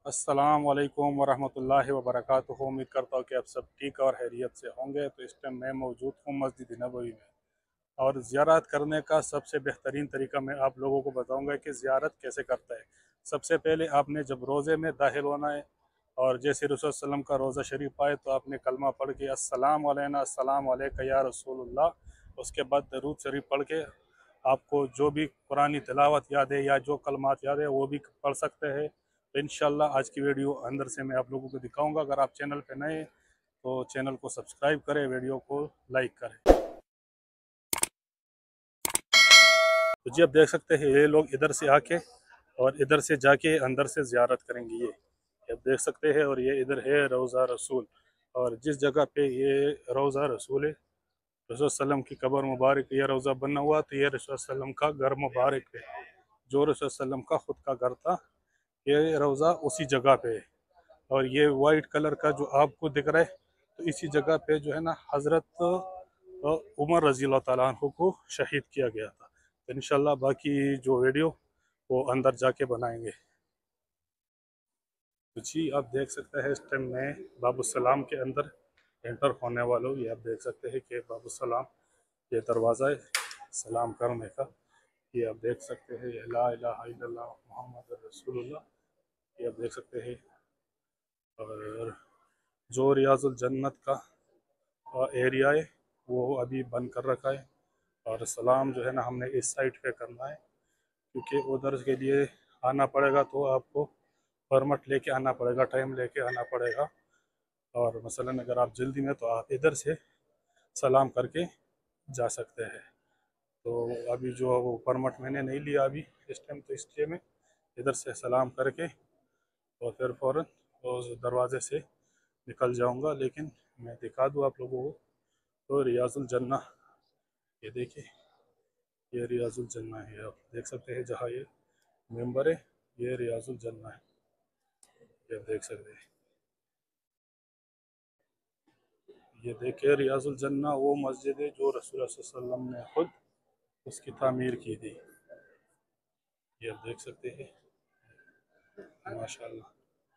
अस्सलाम वालेकुम वरहमतुल्लाहि वबरकातुहू। उम्मीद करता हूँ कि आप सब ठीक और खैरियत से होंगे। तो इस टाइम मैं मौजूद हूँ मस्जिद नबवी में, और ज़ियारत करने का सबसे बेहतरीन तरीका मैं आप लोगों को बताऊँगा कि ज़ियारत कैसे करता है। सबसे पहले आपने जब रोज़े में दाखिल होना है, और जैसे रसूल सल्लम का रोज़ा शरीफ आए तो आपने कलमा पढ़ के अस्सलाम अलैना अस्सलाम अलैका या रसूलुल्लाह, उसके बाद दरूद शरीफ पढ़ के आपको जो भी कुरानी तिलावत याद है या जो कलमात याद है वो भी पढ़ सकते हैं। तो इंशाल्लाह आज की वीडियो अंदर से मैं आप लोगों को दिखाऊंगा। अगर आप चैनल पे नए हैं तो चैनल को सब्सक्राइब करें, वीडियो को लाइक करें। तो जी आप देख सकते हैं ये लोग इधर से आके और इधर से जाके अंदर से ज़ियारत करेंगे। ये आप देख सकते हैं, और ये इधर है रोज़ा रसूल। और जिस जगह पे ये रोज़ा रसूल है, रसूल सल्लम की कब्र मुबारक, ये रोज़ा बना हुआ, तो ये रसूल सल्लम का घर मुबारक है, जो रसूल सल्लम का खुद का घर था। ये रोज़ा उसी जगह पे है। और ये वाइट कलर का जो आपको दिख रहा है, तो इसी जगह पे जो है ना हज़रत उमर रज़ी अल्लाह ताला अन्हु को शहीद किया गया था। तो इंशाल्लाह बाकी जो वीडियो वो अंदर जाके बनाएंगे। तो जी आप देख सकते हैं इस टाइम मैं बाबूसलाम के अंदर एंटर होने वाला हूँ। ये आप देख सकते हैं कि बाबूसलाम ये दरवाज़ा है सलाम करने का। ये आप देख सकते हैं ला इलाहा इल्लल्लाह मुहम्मद रसूलुल्लाह, ये आप देख सकते हैं। और जो रियाजुल जन्नत का एरिया है वो अभी बंद कर रखा है, और सलाम जो है ना हमने इस साइड पे करना है, क्योंकि उधर के लिए आना पड़ेगा तो आपको परमिट लेके आना पड़ेगा, टाइम लेके आना पड़ेगा। और मसलन अगर आप जल्दी में तो आप इधर से सलाम करके जा सकते हैं। तो अभी जो वो परमिट मैंने नहीं लिया अभी इस टाइम, तो इसलिए मैं इधर से सलाम करके और फिर फ़ौरन उस दरवाज़े से निकल जाऊंगा। लेकिन मैं दिखा दूँ आप लोगों को, तो रियाजुल जन्ना, ये देखिए ये रियाजुल जन्ना है, आप देख सकते हैं जहाँ ये मेंबर है, ये रियाजुल जन्ना है, ये आप देख सकते हैं। ये देखिए रियाजुल जन्ना वो मस्जिद है जो रसूल सल्लल्लाहु अलैहि वसल्लम ने खुद उसकी तामीर की थी, ये आप देख सकते हैं माशाल्लाह।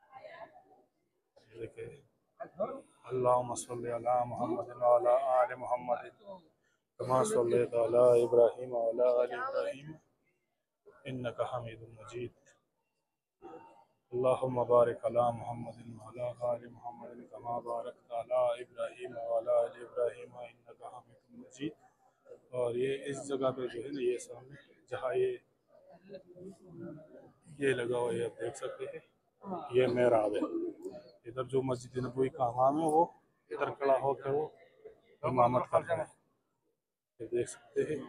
देखिए अल्लाहुम्मा सल्लि अला मुहम्मद व अला आलि मुहम्मद कमा सल्लैता अला इब्राहीम व अला आलि इब्राहीम इन्नका हमीदुम मजीद। अल्लाहुम्मा बारिक अला मुहम्मद व अला आलि मुहम्मद कमा बारकता अला इब्राहीम व अला आलि इब्राहीम इन्नका हमीदुम मजीद। और ये इस जगह पे जो है ना, ये सामने जहाँ ये लगा हुआ है आप देख सकते हैं, ये मेहराब है। इधर जो मस्जिद नबवी का इमाम है वो इधर खड़ा होकर वो इमामत कर रहा है, ये देख सकते हैं।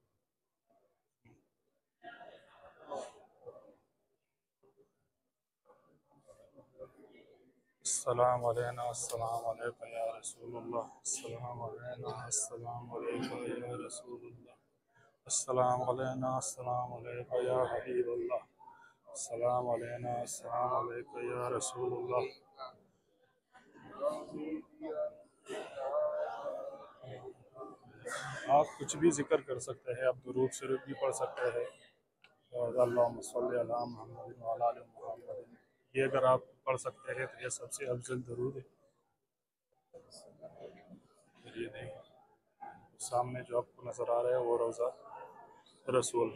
अस्सलाम अलैना अस्सलाम अलैका या रसूलुल्लाह, अस्सलाम अलैना अस्सलाम अलैका या रसूलुल्लाह, अस्सलाम अलैना अस्सलाम अलैका या हबीबल्लाह, अस्सलाम अलैना अस्सलाम अलैका या रसूलुल्लाह। आप कुछ भी जिक्र कर सकते हैं, आप दुरूद शरीफ भी पढ़ सकते हैं, और अल्लाहुम्मा सल्लि अला मुहम्मद व अला आलि मुहम्मद, ये अगर आप पढ़ सकते हैं तो ये सबसे अफजल दरूद है। ये नहीं, सामने जो आपको नज़र आ रहा है वो रोज़ा रसूल।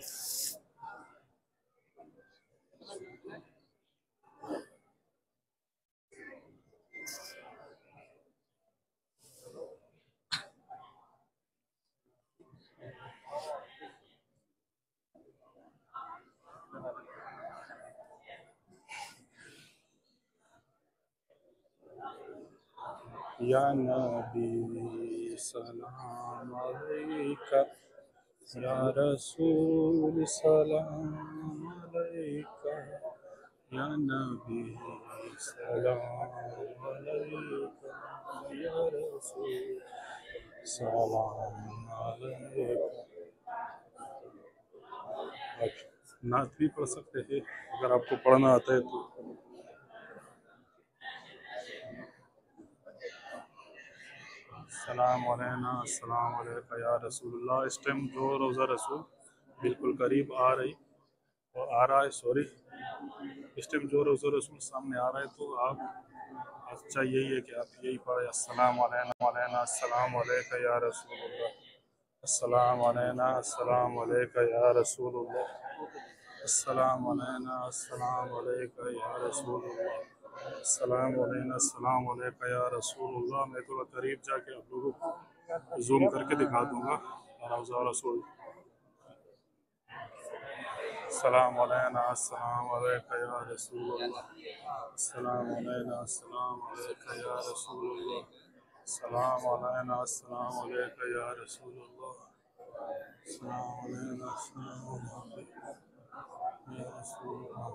या नबी सलाम अलैका, या रसूल सलाम अलैका, या नबी सलाम अलैका, या रसूल सलाम अलैका। आप नात भी पढ़ सकते हैं अगर आपको पढ़ना आता है तो। सलाम अलैना अस्सलाम अलैका या रसूलुल्लाह। इस टाइम जो रोज़ा रसूल बिल्कुल करीब आ रहा है, सॉरी, इस टाइम जो रोज़ा रसूल सामने आ रहा है, तो आप अच्छा यही है कि आप यही पढ़े, अस्सलाम अलैना अस्सलाम अलैका या रसूलुल्लाह, अस्सलाम अलैना अस्सलाम अलैका या रसूलुल्लाह, अस्सलाम अलैना अस्सलाम अलैका या रसूलुल्लाह, अस्सलाम अलैना अस्सलाम अलैका या रसूलुल्लाह। मैं थोड़ा करीब जाके आप लोगों को जूम करके दिखा दूंगा रोज़ा रसूल। अस्सलाम अलैना अस्सलाम अलैका या रसूलुल्लाह, अस्सलाम अलैना अस्सलाम अलैका या रसूलुल्लाह, अस्सलाम अलैना अस्सलाम अलैका या रसूलुल्लाह, अस्सलाम अलैना अस्सलाम अलैका या रसूलुल्लाह।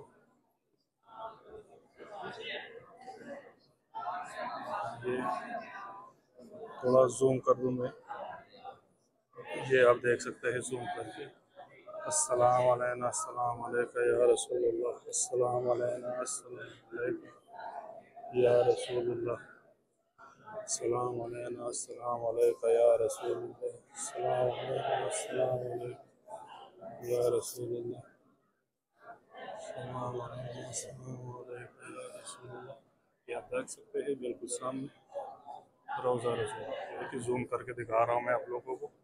ये थोड़ा जूम कर दूं मैं, ये आप देख सकते हैं जूम करके। अस्सलाम अलैना अस्सलाम अलैका या रसूलुल्लाह, अस्सलाम अलैना अस्सलाम अलैका या रसूलुल्लाह, अस्सलाम अलैना अस्सलाम अलैका या रसूलुल्लाह, अस्सलाम अलैना अस्सलाम अलैका या रसूलुल्लाह, अस्सलाम अलैना अस्सलाम अलैका या रसूलुल्लाह। ये आप देख सकते हैं बिल्कुल सामने रोज़ा रसूल। देखिए जूम करके दिखा रहा हूँ मैं आप लोगों को।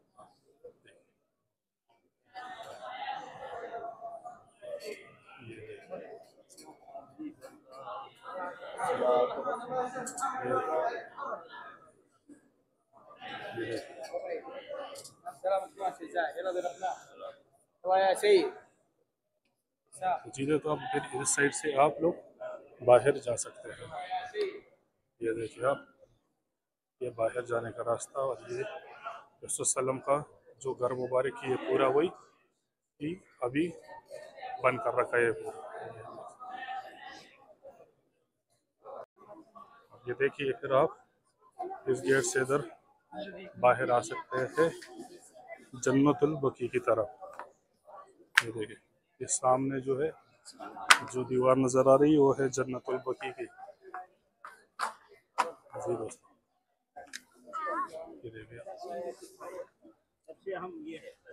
चीज़ें तो आप फिर इस साइड से आप लोग बाहर जा सकते हैं। ये देखिए आप, ये बाहर जाने का रास्ता, और ये रसूल का जो घर मुबारक है, ये पूरा वही कि अभी बंद कर रखा है पूरा। ये देखिए फिर आप इस गेट से इधर बाहर आ सकते हैं जन्नतुल बकी की तरफ। ये देखिए, ये सामने जो है, जो दीवार नजर आ रही है, वो है जन्नतुल बकी की। जी दोस्तों, ये देखिए।